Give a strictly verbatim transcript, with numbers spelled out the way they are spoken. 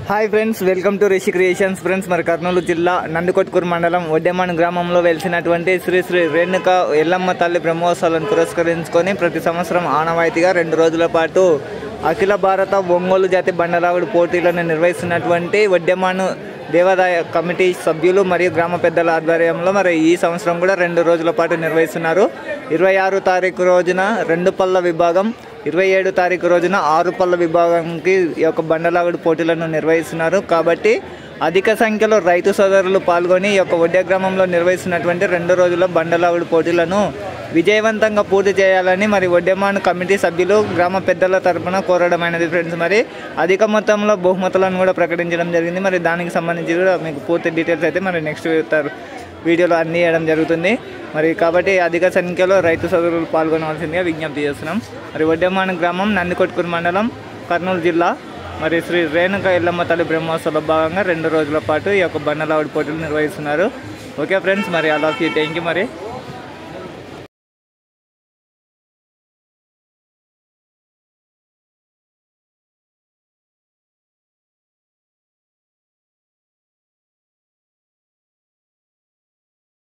Hi friends, welcome to Rishi creations. Friends, మరి కర్నూలు జిల్లా నందికొట్కూరు మండలం వడ్డెమాన్ గ్రామంలో వెలిసినటువంటి శ్రీ శ్రీ రేణుక ఎల్లమ్మ తల్లి బ్రహ్మోత్సవాలను పురస్కరించుకొని ప్రతి సంవత్సరం ఆనవాయితీగా రెండు రోజుల పాటు అఖిల భారత ఒంగోలు జాతి బండలాగుడు పోటీలను నిర్వహిస్తున్నటువంటి వడ్డెమాన్ దేవాదాయ కమిటీ సభ్యులు మరియు గ్రామ పెద్దల ఆధ్వర్యంలో మరి ఈ సంవత్సరం కూడా రెండు రోజుల పాటు నిర్వహిస్తున్నారు. ఇరవై ఆరు తారీఖు రోజున రెండు పళ్ళ విభాగం, ఇరవై ఏడు తారీఖు రోజున ఆరు పళ్ళ విభాగంకి ఈ యొక్క బండలాగుడు పోటీలను నిర్వహిస్తున్నారు. కాబట్టి అధిక సంఖ్యలో రైతు సోదరులు పాల్గొని ఈ యొక్క వడ్డే గ్రామంలో నిర్వహిస్తున్నటువంటి రెండు రోజుల బండలాగుడు పోటీలను విజయవంతంగా పూర్తి చేయాలని మరి వడ్డెమాన్ కమిటీ సభ్యులు గ్రామ పెద్దల తరఫున కోరడమైనది. ఫ్రెండ్స్, మరి అధిక మొత్తంలో బహుమతులను కూడా ప్రకటించడం జరిగింది. మరి దానికి సంబంధించి కూడా మీకు పూర్తి డీటెయిల్స్ అయితే మరి నెక్స్ట్ వీడియోలో అన్నీ ఇవ్వడం జరుగుతుంది. మరి కాబట్టి అధిక సంఖ్యలో రైతు సోదరులు పాల్గొనవలసిందిగా విజ్ఞప్తి చేస్తున్నాం. మరి వడ్డెమాన్ గ్రామం, నందికొట్కూరు మండలం, కర్నూలు జిల్లా. మరి శ్రీ రేణుక ఎల్లమ్మ తల్లి బ్రహ్మోత్సవంలో భాగంగా రెండు రోజుల పాటు ఈ యొక్క బండలాగుడు పోటీలు నిర్వహిస్తున్నారు. ఓకే ఫ్రెండ్స్, మరి అలా థ్యాంక్ యూ. మరి